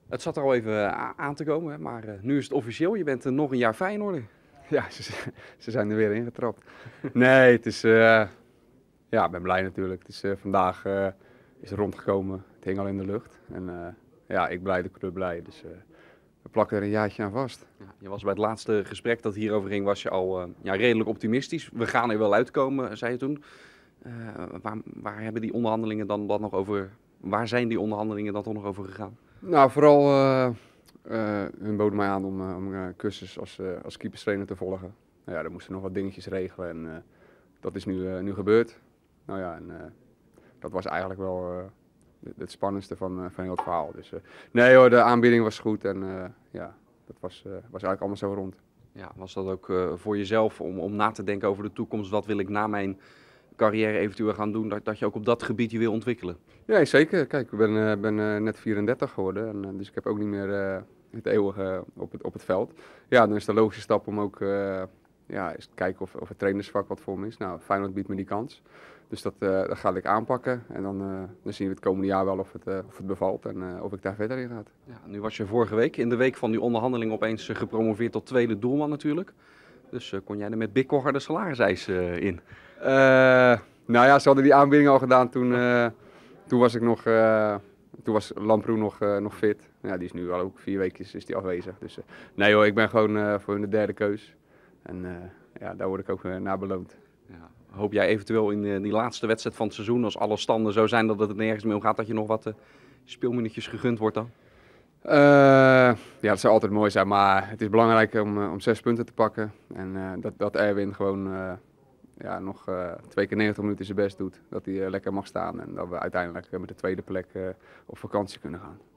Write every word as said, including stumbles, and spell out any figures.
Het zat er al even a- aan te komen, hè, maar eh, nu is het officieel. Je bent eh, nog een jaar Feyenoorder. Ja, ze, ze zijn er weer ingetrapt. Nee, het is, eh, ja, ik ben blij natuurlijk. Het is, eh, vandaag eh, is het rondgekomen. Het hing al in de lucht. En eh, ja, ik blij, de club blij. Dus eh, we plakken er een jaartje aan vast. Ja, je was bij het laatste gesprek dat hierover ging, was je al eh, ja, redelijk optimistisch. We gaan er wel uitkomen, zei je toen. Eh, waar, waar hebben die onderhandelingen dan, dan nog over, waar zijn die onderhandelingen dan toch nog over gegaan? Nou, vooral eh eh, hun boden mij aan om, eh, om een cursus als, eh als keeperstrainer te volgen. Nou ja, dan moesten nog wat dingetjes regelen en eh, dat is nu, eh, nu gebeurd. Nou ja, en eh, dat was eigenlijk wel eh, het, het spannendste van, eh, van heel het verhaal. Dus eh, nee hoor, de aanbieding was goed en eh, ja, dat was, eh, was eigenlijk allemaal zo rond. Ja, was dat ook eh, voor jezelf om, om na te denken over de toekomst? Wat wil ik na mijn carrière eventueel gaan doen? Dat, dat je ook op dat gebied je wil ontwikkelen? Ja, zeker. Kijk, ik ben, eh, ben eh, net vierendertig geworden, en, eh, dus ik heb ook niet meer eh, het eeuwige op het, op het veld. Ja, dan is de logische stap om ook eh, ja, eens te kijken of, of het trainersvak wat voor me is. Nou, Feyenoord biedt me die kans. Dus dat, eh, dat ga ik aanpakken en dan, eh, dan zien we het komende jaar wel of het, eh, of het bevalt en eh, of ik daar verder in ga. Ja, nu was je vorige week, in de week van die onderhandeling, opeens eh, gepromoveerd tot tweede doelman natuurlijk. Dus eh, kon jij er met Bikkorger de salariseis eh, in? Eh, nou ja, ze hadden die aanbieding al gedaan toen, eh, toen was ik nog, eh, toen was Lamproe nog, eh, nog fit. Ja, die is nu al ook vier weken is, is die afwezig. Dus eh, nee hoor, ik ben gewoon eh, voor hun de derde keus. En eh, ja, daar word ik ook eh, naar beloond. Ja, hoop jij eventueel in eh, die laatste wedstrijd van het seizoen, als alle standen zo zijn dat het nergens meer om gaat, dat je nog wat eh, speelminuutjes gegund wordt dan? Eh, ja, dat zou altijd mooi zijn, maar het is belangrijk om, eh, om zes punten te pakken. En eh, dat, dat Erwin gewoon eh, ja, nog eh, twee keer negentig minuten zijn best doet. Dat hij eh, lekker mag staan en dat we uiteindelijk eh, met de tweede plek eh, op vakantie kunnen gaan.